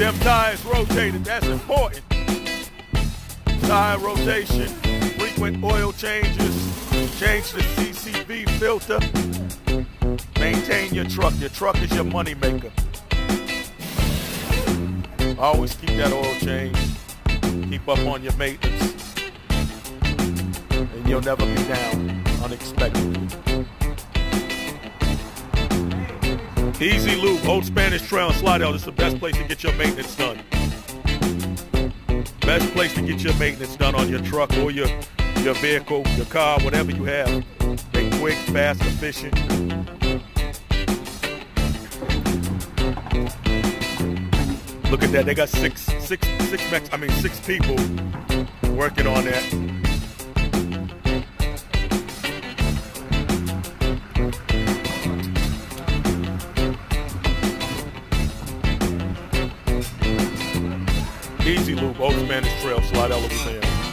them tires rotated. That's important. Tire rotation, frequent oil changes, change the CCV filter. Maintain your truck. Your truck is your money maker. Always keep that oil change. Keep up on your maintenance. And you'll never be down unexpectedly. Easy Lube, Old Spanish Trail in Slidell is the best place to get your maintenance done. Best place to get your maintenance done on your truck or your vehicle, your car, whatever you have. They quick, fast, efficient. Look at that. They got six people working on that. Easy Lube, Old Spanish Trail, Slidell, Louisiana.